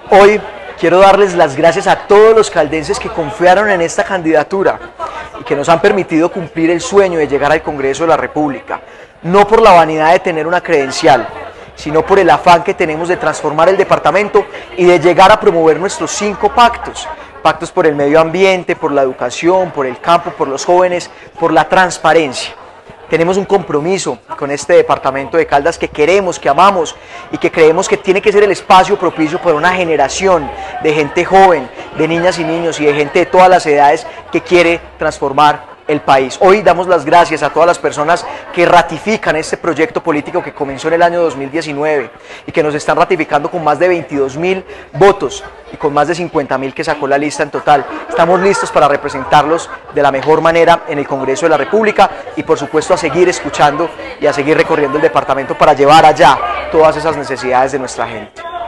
Hoy quiero darles las gracias a todos los caldenses que confiaron en esta candidatura y que nos han permitido cumplir el sueño de llegar al Congreso de la República, no por la vanidad de tener una credencial, sino por el afán que tenemos de transformar el departamento y de llegar a promover nuestros 5 pactos. Pactos por el medio ambiente, por la educación, por el campo, por los jóvenes, por la transparencia. Tenemos un compromiso con este departamento de Caldas que queremos, que amamos y que creemos que tiene que ser el espacio propicio para una generación de gente joven, de niñas y niños y de gente de todas las edades que quiere transformar el país. Hoy damos las gracias a todas las personas que ratifican este proyecto político que comenzó en el año 2019 y que nos están ratificando con más de 22.000 votos y con más de 50.000 que sacó la lista en total. Estamos listos para representarlos de la mejor manera en el Congreso de la República y por supuesto a seguir escuchando y a seguir recorriendo el departamento para llevar allá todas esas necesidades de nuestra gente.